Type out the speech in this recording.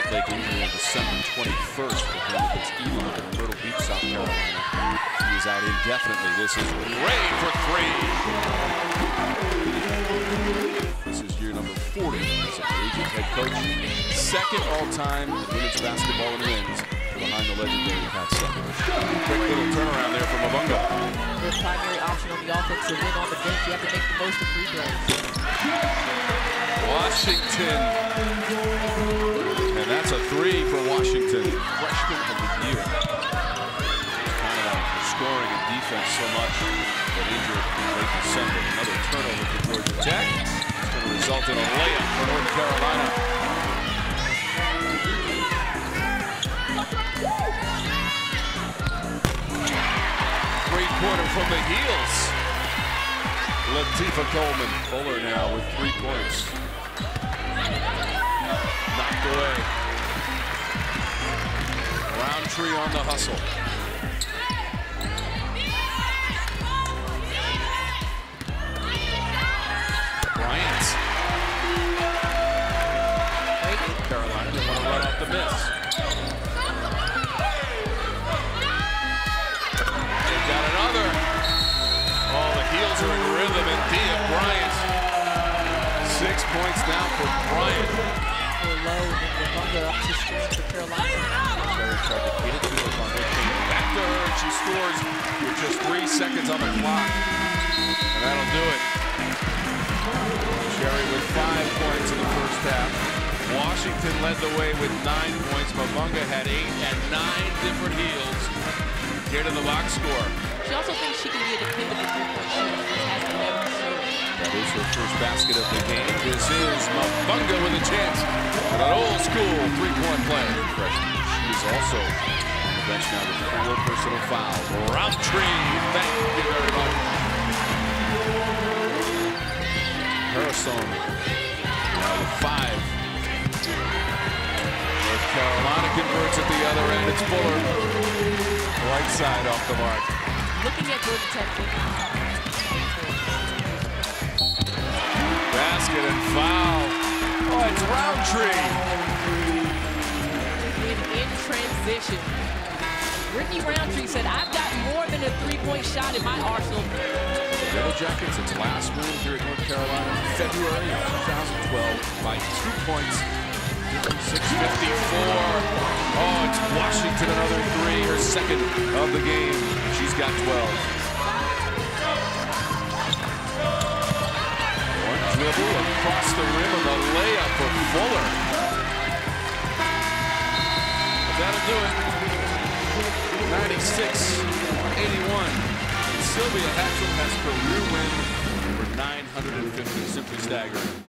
leg injury on December 21st for him against Eagle at Myrtle Beach, South Carolina. He is out indefinitely. This is Ray for three. This is year number 40 as a collegiate head coach. Second all-time in women's basketball in wins behind the legendary Pat Sumner. Quick little turnaround there from Mavunga. The primary option on the offense to win on the bench. You have to make the most of free throws. Washington. And that's a three for Washington. Freshman of the year. Kind of scoring and defense so much that injured in late December. Another turnover for Georgia Tech. It's going to result in a layup for North Carolina. Three-pointer from the heels. Latifah Coleman. Fuller now with 3 points. Knocked away. Roundtree on the hustle. Bryant. Carolina, they want to run off the miss. They've got another. Oh, the heels are in rhythm, and Bryant. 6 points now for Bryant. Low and Mavunga up to screen for Carolina. Cherry tried to beat it to Mavunga. Came back to her, and she scores with just 3 seconds on the clock. And that'll do it. Cherry with 5 points in the first half. Washington led the way with 9 points. Mavunga had 8 and 9 different heels. Here to the box score. She also thinks she can be a dependable three-point shooter. That is her first basket of the game. This is Mavunga with a chance at an old school three-point play. She is also on the bench now with 4 personal fouls. Roundtree, thank you very much. Harrison now with 5. North Carolina converts at the other end. It's Fuller. Right side off the mark. Looking at Georgia Tech. Basket and foul. Oh, it's Roundtree. In transition. Ricky Roundtree said, I've got more than a three-point shot in my arsenal. The Yellow Jackets, its last win here at North Carolina in February of 2012 by 2 points. 6:54. Oh, it's Washington, another 3, her second of the game. She's got 12. One dribble across the rim of the layup for Fuller. But that'll do it. 96-81. Sylvia Hatchell has career win for 950. Simply staggering.